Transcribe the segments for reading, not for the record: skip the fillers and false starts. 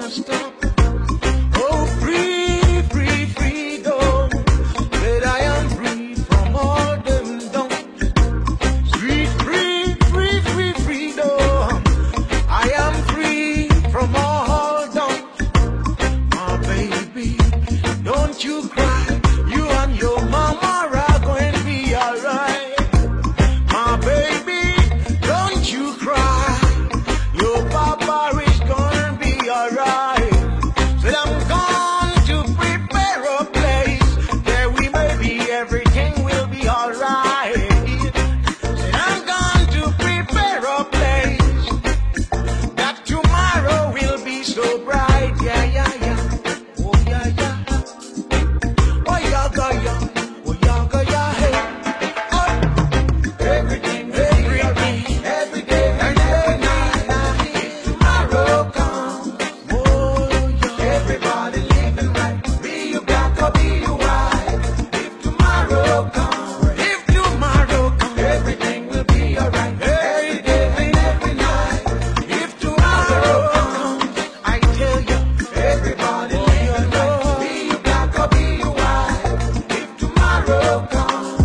stop. Oh, free, free, freedom. That I am free from all them dumb. Sweet, free, free, free, freedom. I am free from all dumb. My baby, don't you cry. You and your mama are going to be alright. My baby, don't you cry. Your papa is gonna be alright. Said I'm going to prepare a place there we may be, everything will be alright. Said I'm going to prepare a place that tomorrow will be so bright. Yeah, yeah, yeah. Oh, yeah, yeah. Oh, yeah, yeah, yeah. Oh, yeah, yeah, hey. Oh, everything, everything, every day and every night. If tomorrow comes, oh, yeah. Everybody living right. Be you black or be you white. If tomorrow comes, everything will be alright. Every day and every night. If tomorrow comes, I tell you, everybody living right. Be you black or be you white. If tomorrow comes,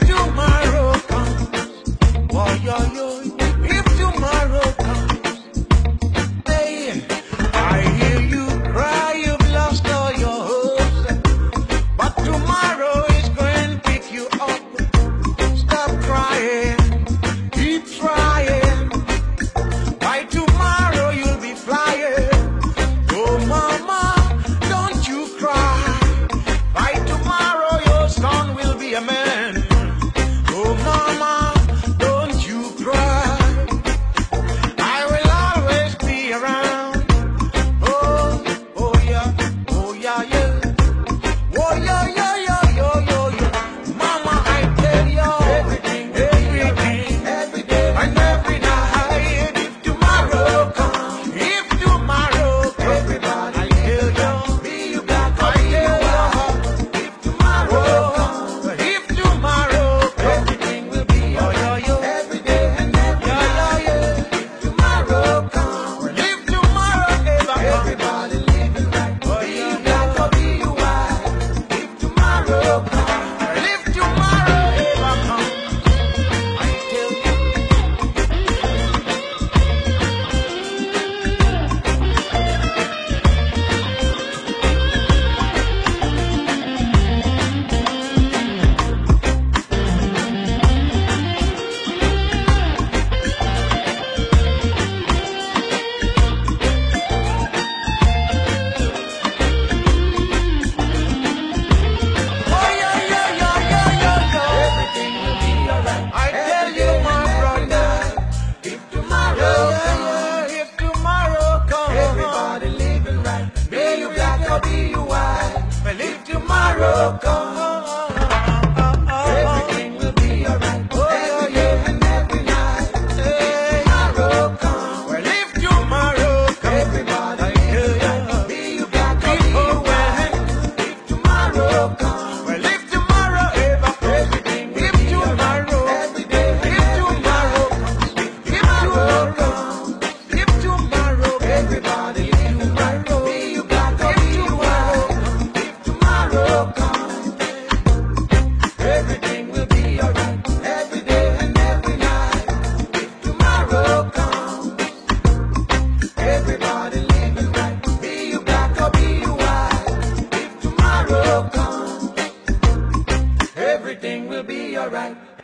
oh, yo, yo, if tomorrow comes, hey, I hear you cry, you've lost all your hopes, but tomorrow is going to pick you up. Stop crying, keep trying. By tomorrow you'll be flying. Oh, mama, don't you cry. By tomorrow your son will be a man. Oh, mama, don't you cry. I will always be around. Oh, oh yeah, oh yeah, yeah. Oh yeah, yeah, yeah, yo, yo, yo. Mama, I tell you, everything, every day and every night. If tomorrow comes, everybody, I tell you, be you black or be you white. If tomorrow comes, everything will be alright. Every day and every night. If tomorrow comes, everybody living right. Be you black or be you white. If tomorrow comes, I tell you. Oh yeah, yeah, yeah, yeah, yeah, yeah. Everything will be alright. I tell you, my brother. If tomorrow comes, everybody living right. Be you black or be you white. Well, if tomorrow comes, everything will be alright. Every day and every night. If tomorrow comes, well, if tomorrow comes, everybody living right. Be you black or be you white. If tomorrow comes, well, if tomorrow ever comes, everything will be alright. Every day and every night. If tomorrow, everybody living right. Be you black or be you white. If tomorrow comes, everything will be alright. Every day and every night. If tomorrow comes, everybody living right. Be you black or be you white. If tomorrow comes, everything will be alright.